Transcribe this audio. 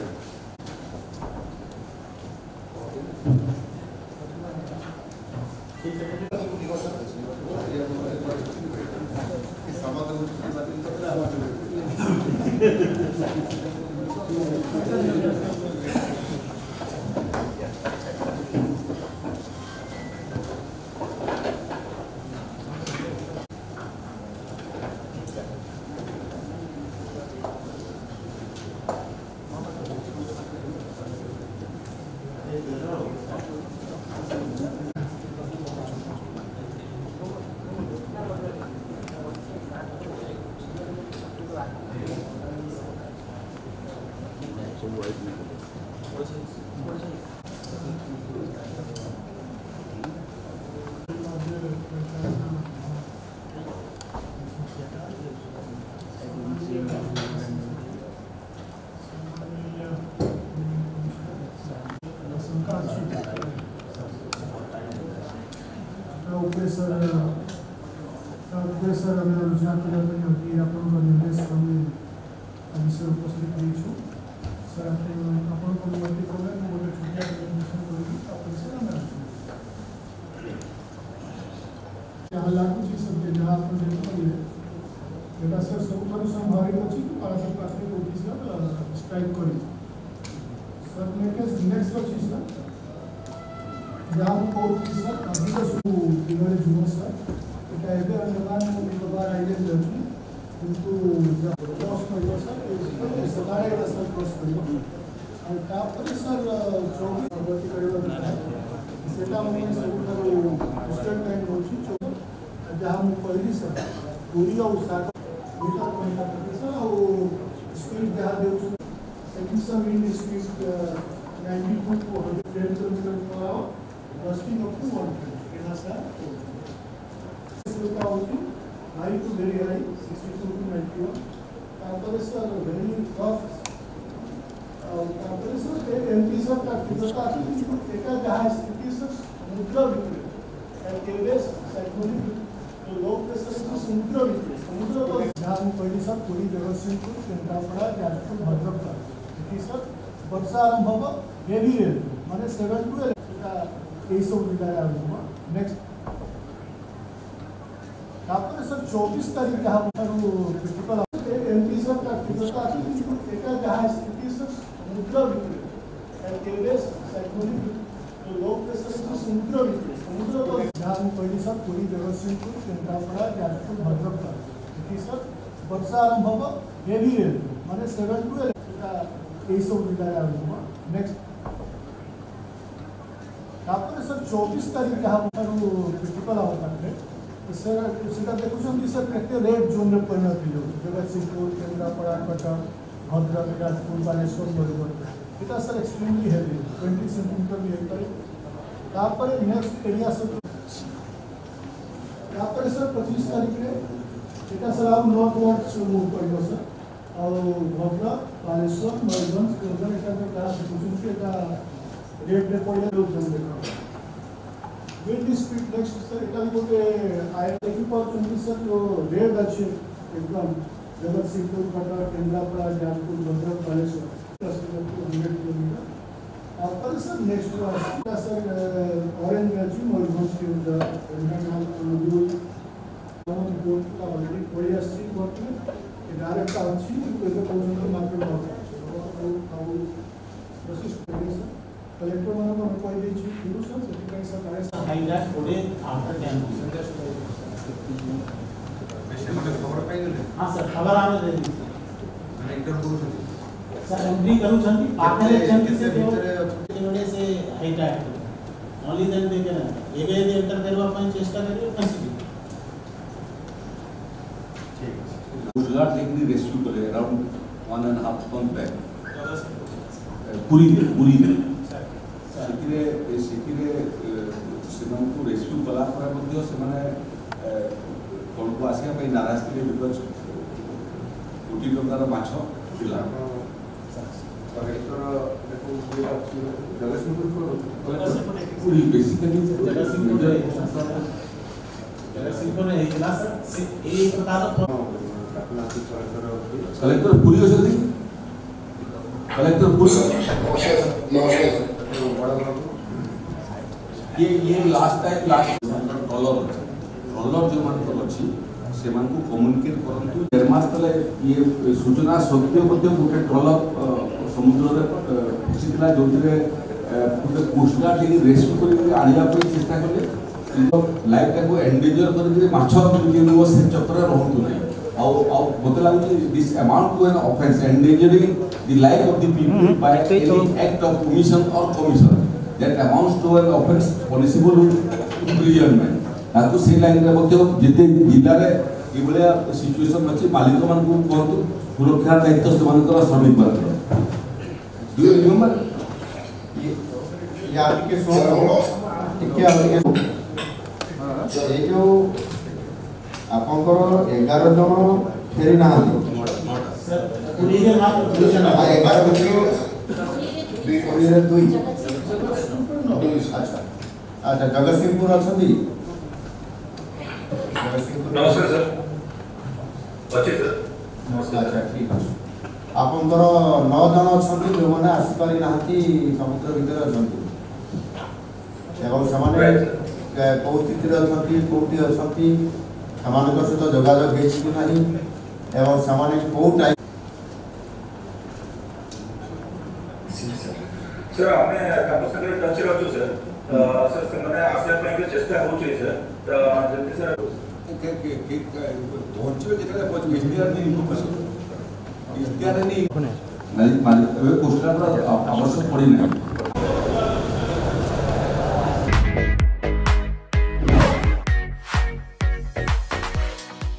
sir आम योजना करने आपण निर्देश विषय उपस्थित हो सर आपण विनती करें गोटे छोटिया जहाँ लगुच सब जहाँ आप देखिए सर सब संभावित अच्छी बालासाहेब प्लास्टिक ऑफिस स्ट्राइक कर सर नेक्स्ट अच्छी सर जहाँ कहूँ सर अधिक दिगरे जुम सर एवं अनुमान बार आइडिया किंतु क्रॉस कर सकाळे सर क्रॉस कर सर 24 प्रगति करवा सब टाइम हो जहाँ मुझे कहली सर पूरी और स्पीड जहाँ दे सेकंड स्पीड 92 को 110 kilometre per hour busting up to 100 sir high to very high 62 to 91 तापर सर very rough तापर सर एमपी सर का कितना एका जहां स्थिति सर समुद्र विकृत केवल साइक्लोनिक तो लो प्रेशर से समुद्र पर जहां पहली सर पूरी जगतसिंहपुर केंद्रापड़ा जाजपुर भद्रक स्थिति सर वर्षा आरंभ हो हेवी रेन माने 7 to 8 सब जिला आरंभ नेक्स्ट सर 24 तारीख जहाँ क्रिटिकल एमपी सर का कितना एका जहां स्थिति सर समुद्र विकृत केवल साइक्लोनिक तो लो प्रेशर से समुद्र पर जहां पहली सर पूरी जगतसिंहपुर केंद्रापड़ा जाजपुर भद्रक स्थिति सर वर्षा आरंभ हो हेवी रेन माने 7 to 8 सब जिला आरंभ नेक्स्ट सर 24 तारीख जहाँ क्रिटिकल होता सर सीधा देखुं सर के रेड जोन में परिणत हो जगतसिंहपुर केंद्रापड़ा कटक भद्रक जाजपुर बालेश्वर बरगढ़ इतना सर एक्सट्रीमली हेवी 20 सेंटीमीटर भी होता है नेक्स्ट एरिया सर सर 25 तारीख में सर आप नॉर्थ वार्ड मूव कर सर और भद्रक बालेश्वर मयूरभंज रेड में पड़े विंड स्पीड नेक्स्ट सर इतना गोटे देखी पार्टी सर जो रेड अच्छे एकदम Jagatsinghpur Cuttack Kendrapara Jajpur Bhadrak Baleshwar 100 kilometre sir next sir orange अच्छी मयूरभंज के ऑलरेडी पड़ी डायरेक्ट अच्छी मार्केट कलेक्टर मान को कह देछि गुरु सर सेटिंग सर करे हाइड्रा थोड़े आफ्टर टाइम पेशेंट के खबर पाइ गेले हां सर खबर आने दे माने इंटर करू छथि सर एंट्री करू छथि पाखरे छथि से जोड़े से हाइड्रा ओनली देन दे के ना एबे यदि एंटर करबा ପାଇଁ चेष्टा करियो फंसी ठीक गुजरात टेक्निक रेस्क्यू करे अराउंड 1.5 ton बैग पूरी सेମାନଙ୍କୁ रेस्क्यू कला कौन को आसिया नाराज थे बिकज कोटी टंकार माछ थिला पूरी बेसिकली कलेक्टर पूरी ये लास्ट ट्रॉलर जो मानकर अच्छी से कम्युनिकेट करूँ 1.5 मास तले ये सूचना सत्य गोटे ट्रॉलर समुद्र फसीला जो गोटे कोस्टगार्ड रेस्क्यू कर आने चेष्टा कले लाइफ टाक एंडेंजर कर से चक्र रोकू ना मत लगे this amount to an offence endangering the life of the people by any act of commission और commission that amounts to an offence punishable with imprisonment ताकू से लाइन रे बक्यो जिते जिल्ला रे ई बलिया सिचुएशन अछि मालिक मान को कहतु सुरक्षा दायित्व से मानकर श्रमिक वर्ग डू यू रिमेंबर ये एप्लिकेशन टिके ए जो आपनकर 11 जन फेरी ना सर 11 अच्छा जगतसिंहपुर अच्छी नमस्कार सर अच्छे सर अच्छा ठीक है आपनकर 9 जन अच्छी जो मैंने आसीपारी ना समुद्र भितर अच्छा एवं सामान्य कौ स्थित अच्छा कौटी अच्छा सामान्य सहित जोगाजोग एवं सामान्य कौ टाइम सर आमे संगे टच रे अच्छो सर सर से माने आसे ପାଇଁ चेष्टा होची सर जल्दी सर पहुंचवे जेटा पहुंच इश्तिहार नहीं इन्फॉर्मेशन इश्तिहार नहीं मालिक कोस्टगार्ड आवश्यक पड़ी नहीं